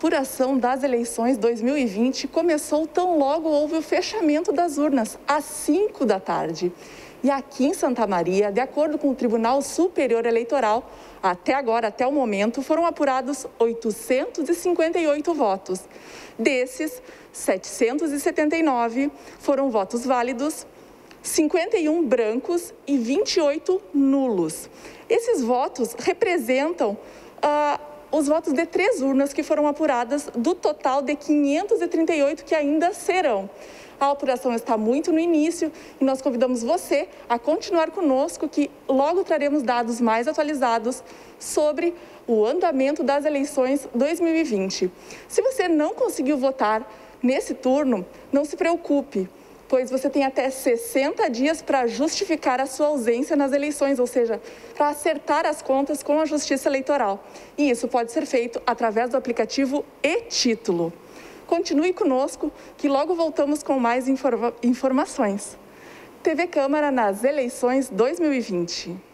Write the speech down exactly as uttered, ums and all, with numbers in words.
apuração das eleições dois mil e vinte começou tão logo houve o fechamento das urnas, às cinco da tarde. E aqui em Santa Maria, de acordo com o Tribunal Superior Eleitoral, até agora, até o momento, foram apurados oitocentos e cinquenta e oito votos. Desses, setecentos e setenta e nove foram votos válidos, cinquenta e um brancos e vinte e oito nulos. Esses votos representam ah, os votos de três urnas que foram apuradas do total de quinhentos e trinta e oito que ainda serão. A apuração está muito no início e nós convidamos você a continuar conosco, que logo traremos dados mais atualizados sobre o andamento das eleições dois mil e vinte. Se você não conseguiu votar nesse turno, não se preocupe, pois você tem até sessenta dias para justificar a sua ausência nas eleições, ou seja, para acertar as contas com a Justiça Eleitoral. E isso pode ser feito através do aplicativo e-Título. Continue conosco, que logo voltamos com mais informa- informações. T V Câmara nas eleições dois mil e vinte.